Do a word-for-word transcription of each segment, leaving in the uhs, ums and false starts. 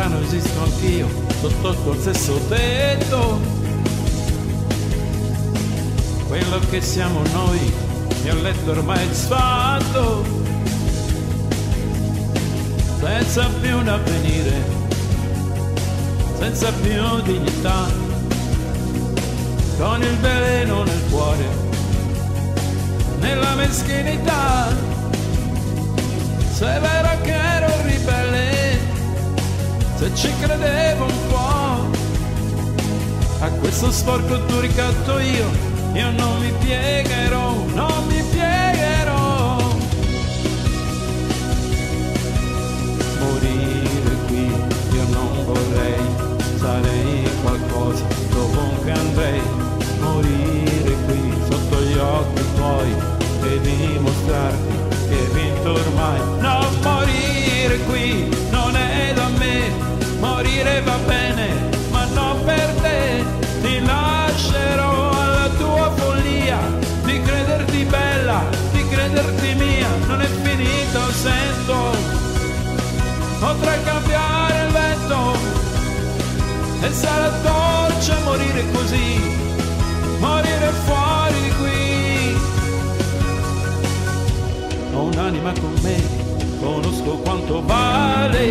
strano esisto anch'io sotto il tuo stesso tetto. Quello che siamo noi mi ha letto ormai sfatto, senza più un avvenire, senza più dignità, con il veleno nel cuore, nella meschinità. Se è vero che ero ribelle, se ci credevo un po', a questo sporco tu ricatto io, io non mi piegherò, non mi piegherò. Morire qui io non vorrei, sarei qualcosa dovunque andrei. Morire qui sotto gli occhi tuoi e dimostrarti che hai vinto ormai. No, morire qui non è da me, morire va bene ma non per te. Ti lascerò alla tua follia di crederti bella, di crederti mia. Non è finito, sento, potrei cambiare il vento e sarà dolce morire così, morire fuori di qui. Ho un'anima con me, conosco quanto vale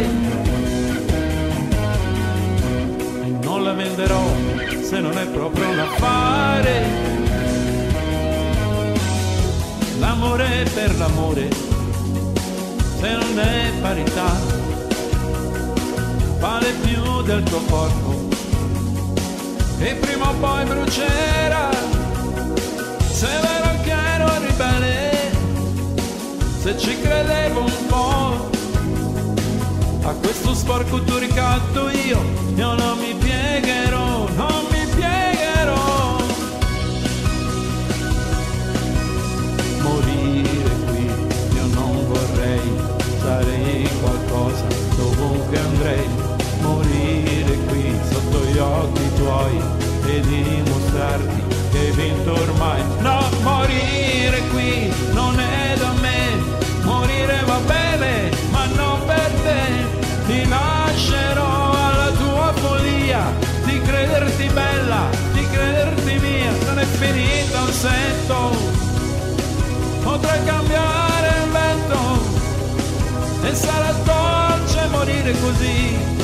e non la venderò se non è proprio un affare. L'amore per l'amore, se non è parità, vale più del tuo corpo che prima o poi brucerà. Se è vero che ero ribelle, se ci credevo un po', a questo sporco tu ricatto io, io non mi piegherò, non mi piegherò. Morire qui io non vorrei, sarei qualcosa dovunque andrei. Morire qui sotto gli occhi tuoi e dimostrarti che hai vinto ormai. No, morire qui non è da me, morire va bene ma non per te. Ti lascerò alla tua follia di crederti bella, di crederti mia. Non è finito, sento, potrei cambiare il vento e sarà dolce morire così.